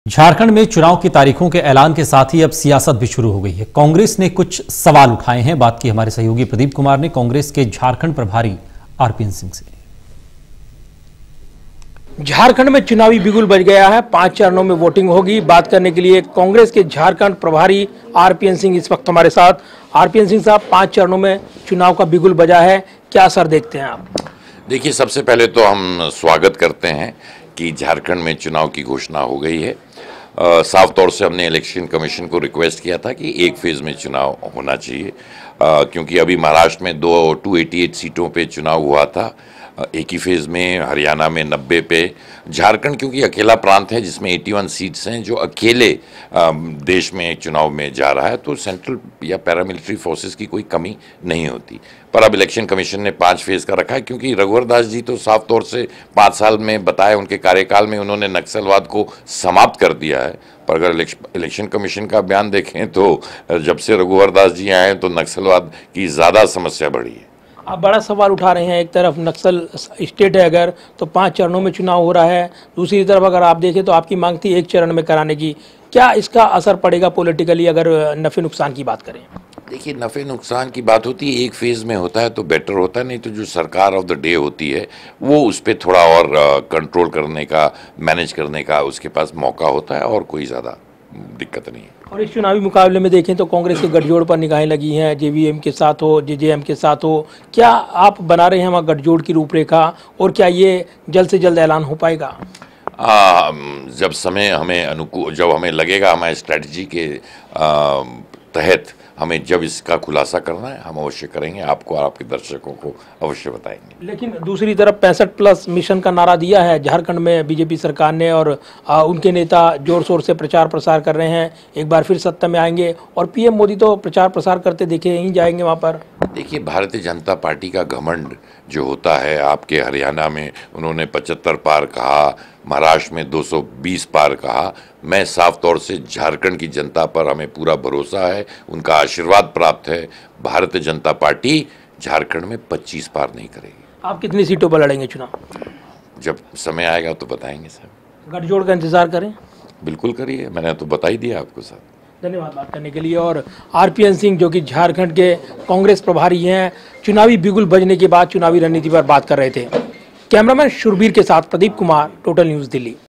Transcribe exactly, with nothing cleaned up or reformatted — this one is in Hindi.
झारखंड में चुनाव की तारीखों के ऐलान के साथ ही अब सियासत भी शुरू हो गई है। कांग्रेस ने कुछ सवाल उठाए हैं। बात की हमारे सहयोगी प्रदीप कुमार ने कांग्रेस के झारखंड प्रभारी आरपीएन सिंह से। झारखंड में चुनावी बिगुल बज गया है। पांच चरणों में वोटिंग होगी। बात करने के लिए कांग्रेस के झारखंड प्रभारी आरपीएन सिंह इस वक्त हमारे साथ। आरपीएन सिंह साहब, पांच चरणों में चुनाव का बिगुल बजा है, क्या असर देखते हैं आप? देखिए, सबसे पहले तो हम स्वागत करते हैं कि झारखंड में चुनाव की घोषणा हो गई है। आ, साफ तौर से हमने इलेक्शन कमीशन को रिक्वेस्ट किया था कि एक फेज़ में चुनाव होना चाहिए, आ, क्योंकि अभी महाराष्ट्र में दो दो सौ अट्ठासी सीटों पे चुनाव हुआ था, एक ही फेज़ में। हरियाणा में नब्बे पे। झारखंड क्योंकि अकेला प्रांत है जिसमें इक्यासी सीट्स हैं, जो अकेले देश में चुनाव में जा रहा है, तो सेंट्रल या पैरामिलिट्री फोर्सेस की कोई कमी नहीं होती। पर अब इलेक्शन कमीशन ने पांच फेज़ का रखा है, क्योंकि रघुवर दास जी तो साफ तौर से पाँच साल में बताए, उनके कार्यकाल में उन्होंने नक्सलवाद को समाप्त कर दिया है। पर अगर इलेक्शन कमीशन का बयान देखें तो जब से रघुवर दास जी आए तो नक्सलवाद की ज़्यादा समस्या बढ़ी है। आप बड़ा सवाल उठा रहे हैं। एक तरफ नक्सल स्टेट है अगर, तो पांच चरणों में चुनाव हो रहा है। दूसरी तरफ अगर आप देखें तो आपकी मांग थी एक चरण में कराने की। क्या इसका असर पड़ेगा पॉलिटिकली अगर नफे नुकसान की बात करें? देखिए, नफे नुकसान की बात होती है, एक फेज़ में होता है तो बेटर होता है, नहीं तो जो सरकार ऑफ द डे होती है वो उस पर थोड़ा और कंट्रोल करने का, मैनेज करने का उसके पास मौका होता है, और कोई ज़्यादा दिक्कत नहीं है। और इस चुनावी मुकाबले में देखें तो कांग्रेस के गठजोड़ पर निगाहें लगी हैं, जेवीएम के साथ हो, जेजेएम के साथ हो। क्या आप बना रहे हैं वहाँ गठजोड़ की रूपरेखा, और क्या ये जल्द से जल्द ऐलान हो पाएगा? आ, जब समय हमें अनुकूल, जब हमें लगेगा हमारे स्ट्रैटेजी के आ, तहत हमें जब इसका खुलासा करना है, हम अवश्य करेंगे, आपको और आपके दर्शकों को अवश्य बताएंगे। लेकिन दूसरी तरफ पैंसठ प्लस मिशन का नारा दिया है झारखंड में बीजेपी सरकार ने, और आ, उनके नेता जोर शोर से प्रचार प्रसार कर रहे हैं, एक बार फिर सत्ता में आएंगे, और पीएम मोदी तो प्रचार प्रसार करते देखे ही जाएंगे वहाँ पर। देखिए, भारतीय जनता पार्टी का घमंड जो होता है, आपके हरियाणा में उन्होंने पचहत्तर पार कहा, महाराष्ट्र में दो सौ बीस पार कहा। मैं साफ तौर से झारखंड की जनता पर हमें पूरा भरोसा है, उनका आशीर्वाद प्राप्त है। भारतीय जनता पार्टी झारखंड में पच्चीस पार नहीं करेगी। आप कितनी सीटों पर लड़ेंगे चुनाव? जब समय आएगा तो बताएंगे सर। गठजोड़ का इंतजार करें? बिल्कुल करिए, मैंने तो बता ही दिया आपको सर। धन्यवाद बात करने के लिए। और आरपीएन सिंह जो कि झारखंड के कांग्रेस प्रभारी हैं, चुनावी बिगुल बजने के बाद चुनावी रणनीति पर बात कर रहे थे। कैमरामैन शुरबीर के साथ प्रदीप कुमार, टोटल न्यूज़ दिल्ली।